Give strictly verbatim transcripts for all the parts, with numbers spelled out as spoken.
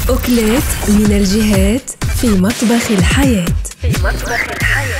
أكلات من الجهات في مطبخ الحياة. في مطبخ الحياة.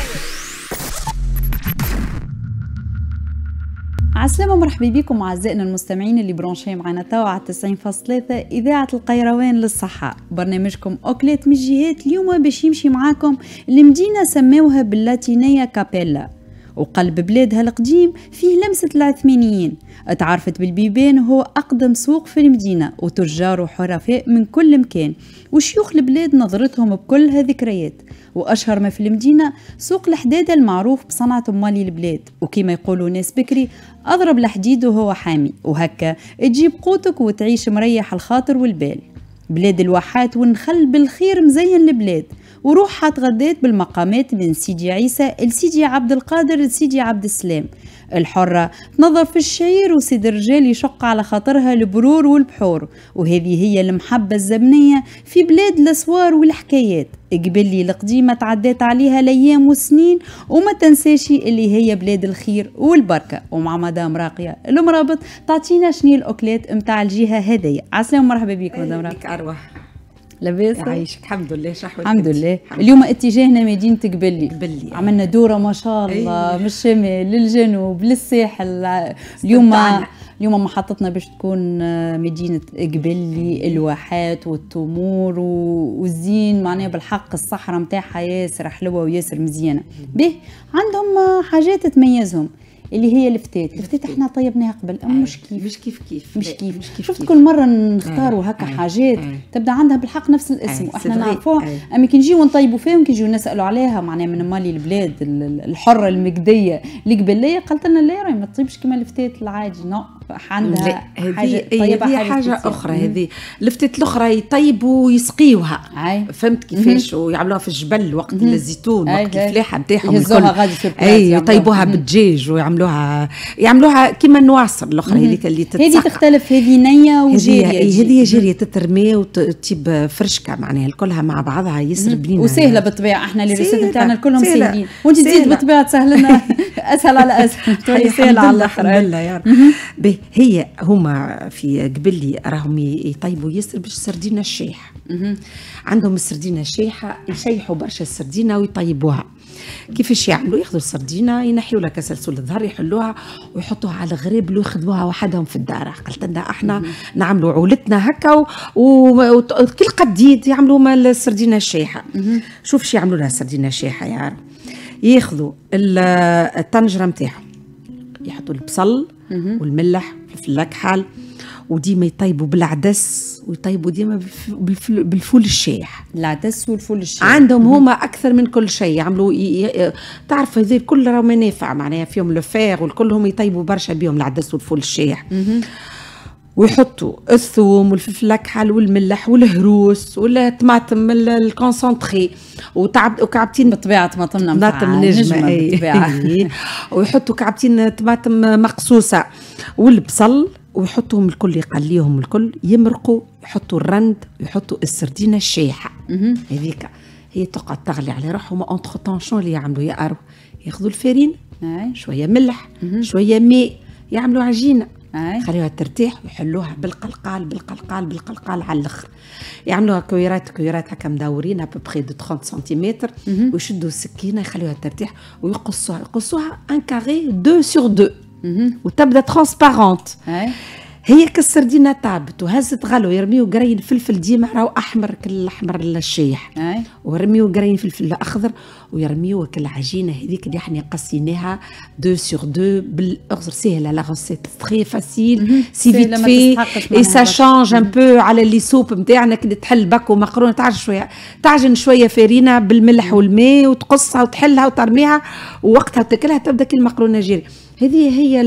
عسلامة، مرحبا بكم أعزائنا المستمعين اللي برونشين معنا توا على تسعين فاصلة ثلاثة إذاعة القيروان للصحة. برنامجكم أكلات من الجهات اليوم باش يمشي معاكم المدينة سماوها باللاتينية كابيلا، وقلب بلادها القديم فيه لمسة العثمانيين. اتعرفت بالبيبان هو أقدم سوق في المدينة، وتجار وحرفاء من كل مكان، وشيوخ البلاد نظرتهم بكلها ذكريات. وأشهر ما في المدينة سوق الحدادة المعروف بصنعة مالي البلاد، وكما يقولوا ناس بكري أضرب الحديد وهو حامي، وهكا تجيب قوتك وتعيش مريح الخاطر والبال. بلاد الواحات والنخل بالخير مزين البلاد، وروحها تغدات بالمقامات من سيدي عيسى لسيدي عبد القادر لسيدي عبد السلام. الحرة تنظف في الشعير، وسيد الرجال يشق على خاطرها البرور والبحور. وهذه هي المحبة الزمنية في بلاد الأسوار والحكايات. قبلي القديمة تعدات عليها الأيام والسنين، وما تنساشي اللي هي بلاد الخير والبركة. ومع مدام راقية المرابط تعطينا شني الأكلات متاع الجهة هذية. عسلامة ومرحبا بك مدام راقية. أروح لاباس يعيشك. الحمد لله. شحوة الحمد لله. اليوم اتجاهنا مدينة قبلي. قبلي عملنا دورة ما شاء الله. أيه. من الشمال للجنوب للساحل. اليوم اليوم محطتنا باش تكون مدينة قبلي، الواحات والتمور والزين، معناها بالحق الصحراء متاعها ياسر حلوة وياسر مزيانة. به عندهم حاجات تميزهم اللي هي الفتات. الفتات احنا طيبناها قبل، اما مش كيف مش كيف كيف مش كيف, مش كيف شفت كل مره نختاروا هكا حاجات أي. تبدا عندها بالحق نفس الاسم، واحنا نعرفوها. اما كي نجيو نطيبوا فيهم، كي نجيو نسالوا عليها معناها من مالي البلاد الحره المقديه القبليه، قالت لنا لا راهي ما تطيبش كما الفتات العادي. نو عندها حاجه طيبه، حاجه, حاجة اخرى. هذه الفتات الاخرى يطيبوا ويسقيوها. فهمت كيفاش؟ ويعملوها في الجبل وقت الزيتون، وقت الفلاحه نتاعهم يهزوها غادي في اي يطيبوها بالدجاج، ويعملوها يعملوها كيما النواصر الاخرى هذيك اللي تتسقى. هذه تختلف، هذه نيه وجاريه. هذه جاريه تترمي وتجيب فرشكه، معناها كلها مع بعضها يسرب لينا وسهله بالطبيعه. احنا اللي ريسيت نتاعنا الكلهم ساهلين، وانت تزيد بالطبيعه تسهل لنا اسهل على اسهل. تولي سهله على الاخر. الحمد لله يا رب. هي هما في قبلي راهم يطيبوا ياسر باش السردينه الشيح. عندهم السردينه الشيحه، يشيحوا برشا السردينه ويطيبوها. كيفاش يعملوا؟ ياخذوا السردينه ينحيوا لها كسلسول الظهر، يحلوها ويحطوها على الغريبل وياخذوها وحدهم في الدار. قلت لنا احنا نعملوا عولتنا هكا، وكل قديد يعملوا مال السردينه الشيحه. شوف شو يعملوا لها السردينه الشيحه يا رب. ياخذوا الطنجره نتاعهم، يحطوا البصل والملح والفلفل الكحل، وديما يطيبوا بالعدس، ويطيبوا ديما بالفول الشايح. العدس والفول الشايح عندهم هما اكثر من كل شيء. يعملوا ي... تعرف هذول كل راهو منافع معناها فيهم لوفير، والكلهم يطيبوا برشا بهم العدس والفول الشايح. ويحطوا الثوم والفلفل الكحل والملح والهروس والطماطم الكونسونطري، وتعب وكعبتين بالطبيعه طماطمنا طماطم نجمه بالطبيعه. ويحطوا كعبتين طماطم مقصوصه والبصل، ويحطوهم الكل يقليهم الكل يمرقوا، يحطوا الرند، يحطوا السردينه الشايحه. هذيك هي تقعد تغلي على روحهم. اونتر طون شنو اللي يعملوا يا أرو؟ ياخذوا الفارين، شويه ملح، شويه ماء، يعملوا عجينه، خليوها ترتاح ويحلوها بالقلقال بالقلقال بالقلقال على الاخر. يعملوها كويرات كويرات هكا مدورين ببخي دو ثلاثين سنتيمتر، ويشدوا السكينه يخليوها ترتاح ويقصوها يقصوها ان كاري دو سور دو، وتبدا ترانسبارونت. هي كالسردينه طابت وهزت غلو، يرميو قرين فلفل ديما راهو احمر كالاحمر الشايح، ورميو قرين فلفل اخضر، ويرميو كالعجينه هذيك اللي احنا قصيناها دو سور دو بالاغزر. سهله لا غوسيت تري فاسيل سي فيت في اي سا شانج ان بو على اللي سوب نتاعنا كي تحل باك ومقرونه. تعجن شويه تعجن شويه فرينه بالملح والماء، وتقصها وتحلها وترميها، ووقتها تاكلها تبدا كي المقرونه جيري. هذه هي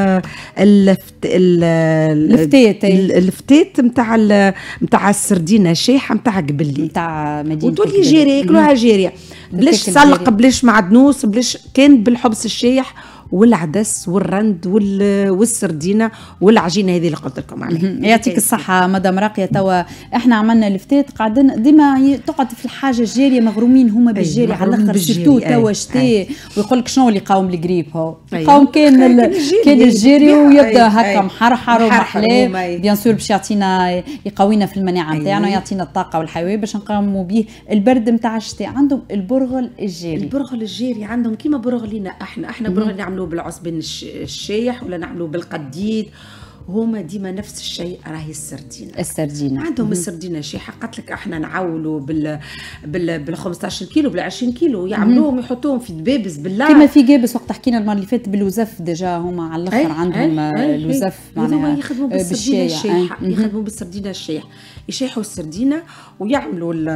الفتات الفتات نتاع نتاع السردينه الشايحه نتاع قبلي نتاع مدينه، وتولي جيريه ياكلوها جيريه بلاش سلق بلاش معدنوس بلاش، كان بالحبس الشايح والعدس والرند والسردينه والعجينه هذه اللي قلت لكم عليها. يعطيك الصحه مدام راقيه. توا احنا عملنا الفتات قاعدين ديما تقعد في الحاجه الجاريه مغرومين هما بالجاري على الاخر سيرتو توا شتي ويقول لك شنو اللي يقاوم القريب هو يقاوم كان كان الجاري ويبدا هكا محرحر ومحلاه بيان سور باش يعطينا يقوينا في المناعه نتاعنا ويعطينا الطاقه والحيويه باش نقاوموا به البرد نتاع الشتاء. عندهم البرغل الجاري. البرغل الجاري عندهم كيما برغلينا احنا احنا برغل نعملوه بالعصبين الشايح ولا نعملوه بالقديد. هما ديما نفس الشيء. راهي السردينه السردينه عندهم مم. السردينه شيحه قالت لك احنا نعولوا بال بال بال خمسطاش كيلو بال عشرين كيلو يعملوهم يحطوهم في دبابس بالله كما في جابس وقت حكينا المره اللي فاتت بالوزف ديجا هما على الاخر عندهم الوزف معناها يخدموا بالسردينه الشيحه يخدموا بالسردينه الشيحه يشيحوا السردينه ويعملوا ال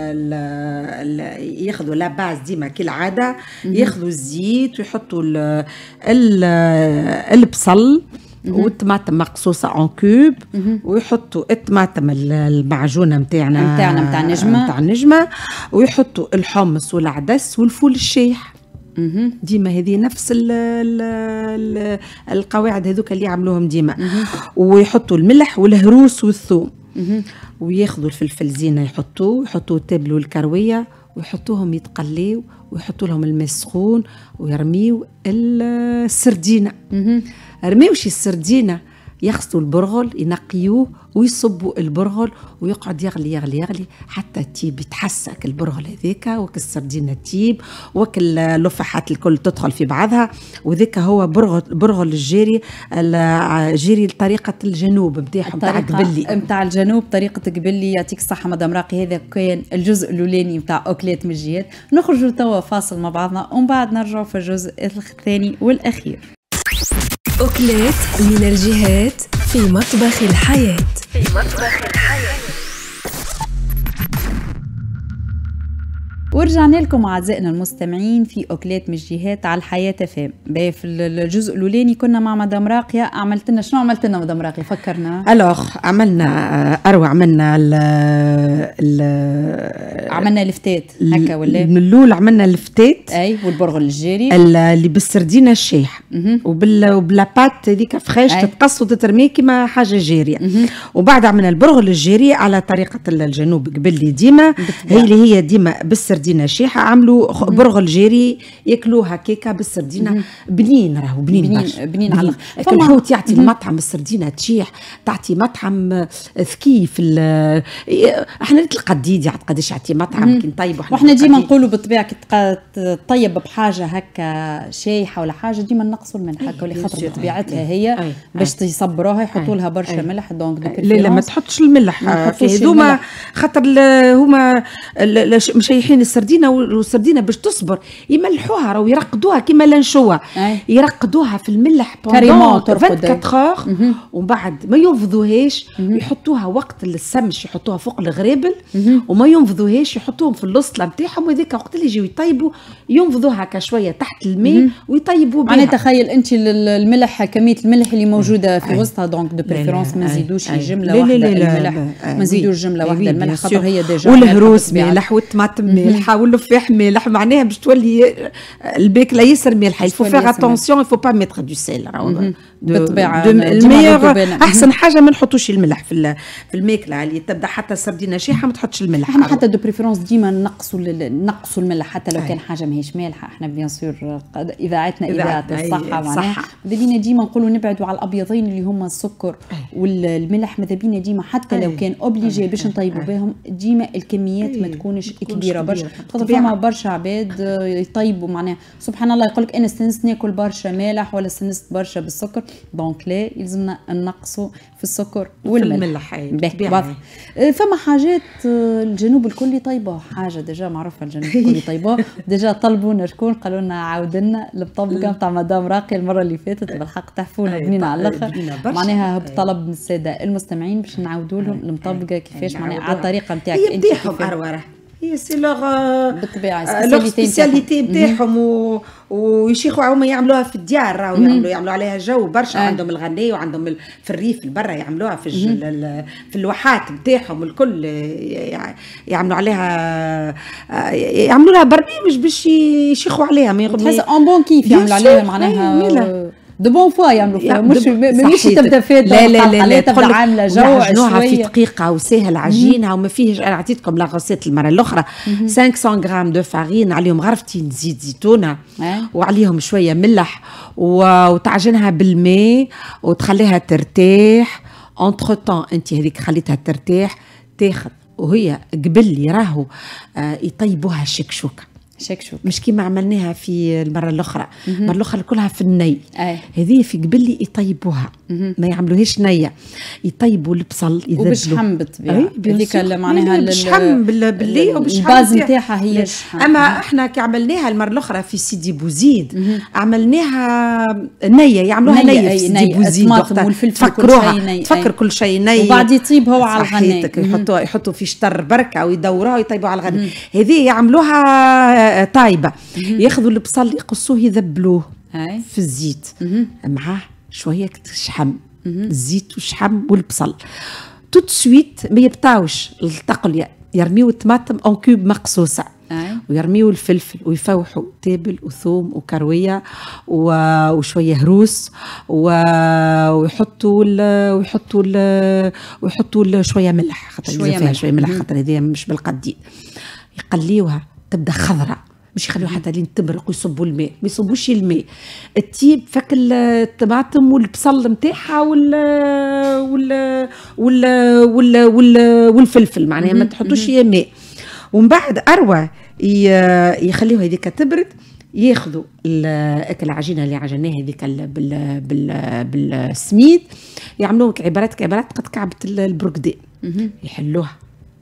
ال ياخذوا لا باز ديما كالعاده ياخذوا الزيت ويحطوا البصل والطماطم مقصوصه اون كوب ويحطوا الطماطم المعجونه نتاعنا نتاعنا نتاع النجمه نتاع النجمه ويحطوا الحمص والعدس والفول الشايح. ديما هذه نفس ال ال ال القواعد هذوك اللي يعملوهم ديما. ويحطوا الملح والهروس والثوم وياخذوا الفلفل زينه يحطوه يحطوا تابلوا الكرويه ويحطوهم يتقليوا ويحطوا لهم الماء سخون ويرميوا السردينه. رميوش السردينه يغسلوا البرغل ينقيوه ويصبوا البرغل ويقعد يغلي يغلي يغلي حتى تيب يتحسك البرغل هذاك وك السردينه تيب وك اللفحات الكل تدخل في بعضها. وذاك هو برغل برغل الجيري الجيري لطريقه الجنوب نتاعهم نتاع قبلي نتاع الجنوب طريقه قبلي. يعطيك الصحه مدام راقي. هذا كان الجزء الاولاني نتاع اوكلات من الجهات. نخرجوا توا فاصل مع بعضنا ومن بعد نرجعوا في الجزء الثاني والاخير. أكلات من الجهات في مطبخ الحياة. في مطبخ الحياة. ورجعنا لكم اعزائنا المستمعين في اوكلات من الجهات على الحياه فام. في الجزء الاولاني كنا مع مدام راقيه. عملت لنا شنو عملت لنا مدام راقيه فكرنا؟ الوغ عملنا اروع عملنا ال ال عملنا الفتات هكا ولا من الاول عملنا الفتات اي والبرغل الجاري اللي بالسردينه الشايحه وبال وبلابات هذيك فريش تتقص وتترمي كيما حاجه جاريه. وبعد عملنا البرغل الجاري على طريقه الجنوب قبل ديما هي اللي هي ديما بالسردينه سردينه شيحه. عملوا برغل جيري ياكلوها كيكه بالسردينه بنين راهو بنين برشا بنين على الحوت يعطي المطعم السردينه تشيح تعطي مطعم ذكي في احنا القديد يعطي قداش يعطي مطعم كي نطيب واحنا ديما نقولوا بالطبيعه كي تطيب بحاجه هكا شايحه ولا حاجه ديما نقصوا الملح هكا اللي خاطر بطبيعتها هي باش يصبروها يحطوا لها برشا ملح. دونك لا لا ما تحطش الملح هذوما خاطر هما مشيحين السردينه والسردينه باش تصبر يملحوها راهو يرقدوها كيما لانشوه يرقدوها في الملح كاريمون أربعة وعشرين ومن بعد ما ينفضوهاش يحطوها وقت السمش يحطوها فوق الغرابل وما ينفضوهاش يحطوهم في الوسطله نتاعهم وذاك وقت اللي يجيو يطيبوا ينفضوها هكا شويه تحت الماء ويطيبوا بها. معناها تخيل انت الملح كميه الملح اللي موجوده في وسطها دونك دو بريفيرونس ما نزيدوش جمله واحده الملح ما نزيدوش جمله واحده الملح خاطر هي ديجا والهروس مالح والطماطم مالحه واللفاح مالح معناها باش تولي الباكله ياسر مالحه. il faut faire attention il faut pas mettre du sel بالطبيعه. الميغ احسن حاجه ما نحطوش الملح في في الماكله اللي تبدا حتى السردينه شيحه ما تحطش الملح. احنا حتى دو بريفيرونس ديما نقصوا نقصوا الملح حتى لو كان حاجه ماهيش مالحه. احنا بيان سور اذاعتنا اذاعه الصحه معناها ماذا ديما نقولوا نبعدوا على الابيضين اللي هما السكر والملح. ماذا بينا ديما حتى لو كان اوبليجي باش نطيبوا بهم ديما الكميات ما تكونش كبيره برشا خاطر فما برشا عباد يطيبوا معناها سبحان الله يقول لك انا استنست ناكل برشا مالح ولا استنست برشا بالسكر. دونك لا يلزمنا نقصوا في السكر والملح. فما حاجات الجنوب الكل يطيبوها حاجه ديجا معروفه الجنوب الكل يطيبوها ديجا طلبونا شكون قالوا لنا عاود لنا المطبقه نتاع مدام راقيه المره اللي فاتت بالحق تحفونا بنينا على الاخر معناها بطلب من الساده المستمعين باش نعاودوا لهم المطبقه كيفاش معناها على الطريقه نتاعك انت كيفاش هي سي لوغ بالطبيعه لوغ سبيسياليتي نتاعهم ويشيخوا هما يعملوها في الديار راهو يعملوا يعملوا عليها جو برشا. عندهم الغني وعندهم في الريف برا يعملوها في في الواحات نتاعهم الكل يعملوا عليها يعملوا لها برنامج باش يشيخوا عليها. ما تحس اون بون كيف يعملوا عليها معناها دو بون فوا يعملوا فيها مش مش تبدا فات لا لا لا, لا تبدا عامله جو عجنوها في دقيقه وسهل عجينها وما فيهش. انا عطيتكم لا غوسيت المره الاخرى خمسمية غرام دو فارين عليهم غرفتين زيت زيتونه وعليهم شويه ملح وتعجنها بالماء وتخليها ترتاح. انتر طون انت هذيك خليتها ترتاح تاخذ وهي قبل راهو يطيبوها شكشوكه شكشوك مش كيما عملناها في المره الاخرى. المره الاخرى كلها في الني هذه في قبل يطيبوها ما يعملوهاش نيه يطيبوا البصل يذبلوا وبشحم بالطبيعه هذيك معناها بشحم باللي وبشحم الباز نتاعها هي اما احنا كي عملناها المره الاخرى في سيدي بوزيد عملناها نيه يعملوها نيه في سيدي بوزيد تفكروها تفكر كل شيء ني وبعد يطيب هو على الغني يحطوا يحطوا في شطر بركه ويدوروها ويطيبوا على الغني. هذه يعملوها طايبه ياخذوا البصل يقصوه يذبلوه في الزيت معاه شويه شحم الزيت والشحم والبصل تو سويت ما يبطاوش التقليه يرميوا الطماطم اون كوب مقصوصه ويرميوا الفلفل ويفوحوا تابل وثوم وكرويه وشويه هروس ويحطوا ال ويحطوا ال ويحطوا شويه ملح خاطر شويه ملح شويه ملح خاطر هذه مش بالقديد يقليوها تبدا خضراء مش يخليوها حتى لين تبرق ويصبوا الماء ما يصبوش الماء التيب فك الطماطم والبصل نتاعها وال وال وال وال وال والفلفل معناها ما تحطوش هي ماء. ومن بعد اروى يخليوها هذيك تبرد ياخذوا الاكل العجينه اللي عجناها هذيك بال بال بالسميد يعملوها كعبارات كعبارات قد كعبه البرقدان يحلوها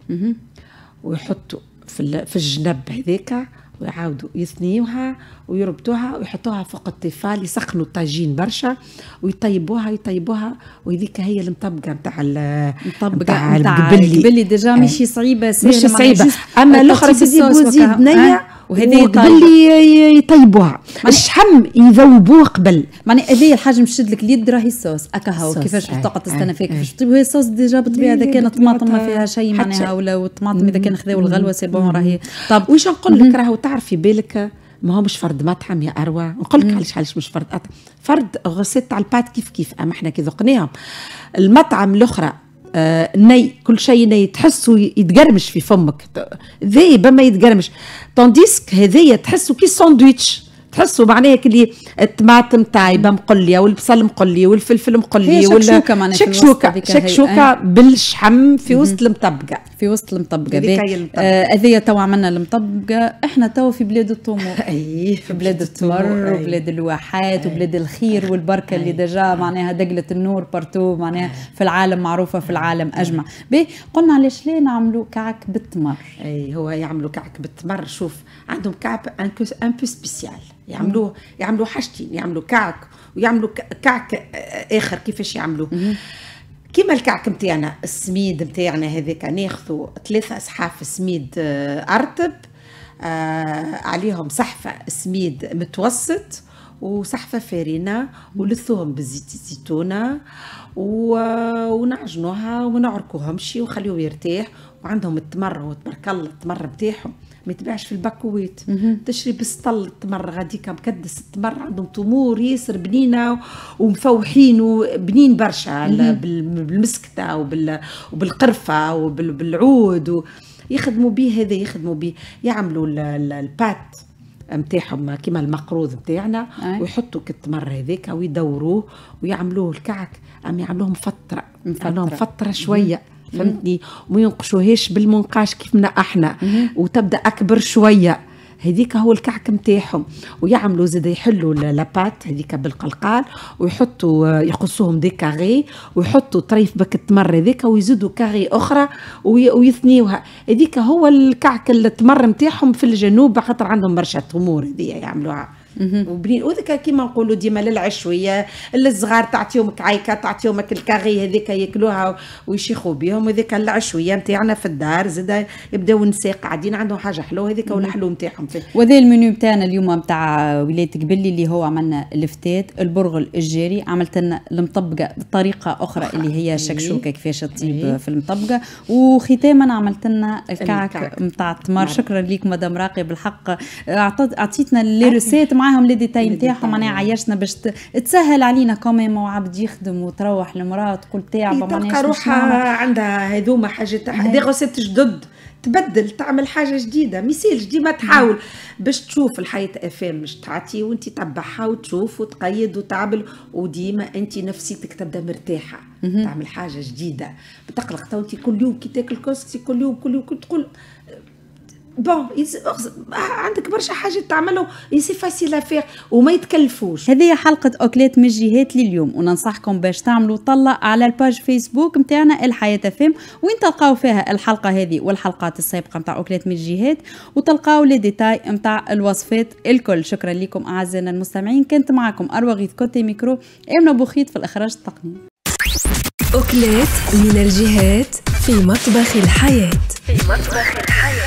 ويحطوا في في الجنب هذاك ويعاودوا يثنيوها ويربطوها ويحطوها فوق الطفال يسخنوا الطاجين برشا ويطيبوها يطيبوها وهذيك هي المطبقه نتاع المطبقه نتاع القبلي ديجا ماشي صعيبه مش صعيبه. اما الاخرى سيدي بوزيد نيه وهذه قبل يطيبوها الشحم يذوبوه قبل معني هذه الحاجه مشد لك اليد راهي الصوص اكا هو كيفاش تقعد تستنى فيها كيفاش تطيب هي الصوص ديجا بالطبيعه اذا كانت طماطم ما فيها شيء معناها ولا الطماطم اذا كان خذاو الغلوه سي بون راهي. طب واش نقول لك راهو تعرفي بالك ما هو مش فرد مطعم يا اروى نقول لك علاش علاش مش فرد أطعم. فرد غسيت تاع البات كيف كيف اما احنا كي ذقناهم المطعم الاخرى آه ني كل شيء ني تحسوا يتقرمش في فمك ذايب ما يتقرمش طونديسك هذيا تحسوا كي ساندويتش تحسوا معناها كلي الطماطم طايبه مقليه والبصل مقلي والفلفل مقلي ولا شكشوكه معناها شكشوكه شكشوكه بالشحم في وسط المطبقه في وسط المطبقه هذيا تو عملنا المطبقه احنا تو في بلاد الطموح اي في بلاد التمر وبلاد الواحات وبلاد الخير والبركه اللي ديجا معناها دقله النور بارتو معناها في العالم معروفه في العالم اجمع. باهي قلنا علاش ليه نعملوا كعك بالتمر. اي هو يعملوا كعك بالتمر. شوف عندهم كعك ان بو سبيسيال يعملوه يعملوا حاجتين يعملوا كعك ويعملوا كعك اخر. كيفاش يعملوه؟ كيما الكعك نتاعنا السميد نتاعنا هذاك ناخذوا ثلاثة اصحاف سميد ارطب آه عليهم صحفه سميد متوسط وصحفه فارينه ولثوهم بالزيت الزيتونه ونعجنوها ونعركوهم شي وخليوه يرتاح. وعندهم التمر وتبارك الله التمر بتاعهم ما يتباعش في الباكوات تشري بالسطل التمر غاديكا مكدس التمر عندهم تمور ياسر بنينه ومفوحين وبنين برشا بالمسكته وبال وبالقرفه وبالعود يخدموا به. هذا يخدموا به يعملوا البات نتاعهم كيما المقروض نتاعنا ويحطوا كالتمر هذاك ويدوروه ويعملوه الكعك ام يعملوهم فتره يعملوهم فتره شويه فهمتني وما ينقشوهاش بالمنقاش كيف منا احنا وتبدا اكبر شويه. هذيك هو الكعك نتاعهم. ويعملوا زاد يحلوا لابات هذيك بالقلقال ويحطوا يقصوهم دي كاري ويحطوا طريف بك التمر هذيك ويزيدوا كاري اخرى ويثنيوها. هذيك هو الكعك التمر نتاعهم في الجنوب خاطر عندهم برشا تمور هذيا يعملوها وبنين وذاك كيما نقولوا ديما للعشويه الصغار تعطيهم كعيكه تعطيهم الكاغي هذيك ياكلوها ويشيخوا بهم، وذاك العشويه نتاعنا في الدار زاد يبداو النساء قاعدين عندهم حاجه حلوه هذيك والحلو نتاعهم فيه. وهذا المنيو نتاعنا اليوم نتاع ولايه قبلي اللي هو عملنا الفتات البرغل الجاري، عملت لنا المطبقه بطريقه اخرى اللي هي شكشوكه كيفاش تطيب في المطبقه، وختاما عملت لنا الكعك نتاع التمر. شكرا ليك مدام راقي، بالحق عطيتنا لي ريسيت معاهم لي ديتاي نتاعهم، معناها عيشنا باش تسهل علينا كوميم وعبد يخدم وتروح المراه تقول تعبه معناها تلقى روحها عندها هذوما حاجات دي غوسيت جدد تبدل تعمل حاجه جديده. مثال ديما تحاول باش تشوف الحياه افام مش تعطي وانت تتبعها وتشوف وتقيد وتعمل، وديما انت نفسيتك تبدا مرتاحه تعمل حاجه جديده بتقلق تو انت كل يوم كي تاكل كوسكسي كل يوم كل يوم تقول بون عندك برشا حاجات تعملهم سي فاسيل افير وما يتكلفوش. هذه حلقه اوكلات من الجهات لليوم، وننصحكم باش تعملوا طلع على الباج فيسبوك نتاعنا الحياه فيم، وين تلقاو فيها الحلقه هذه والحلقات السابقه نتاع اوكلات من الجهات، وتلقاو لي ديتاي نتاع الوصفات الكل. شكرا لكم اعزائنا المستمعين، كنت معكم اروى غيث كوتي ميكرو، امنه بوخيت في الاخراج التقني. اوكلات من الجهات في مطبخ الحياه. في مطبخ الحياه.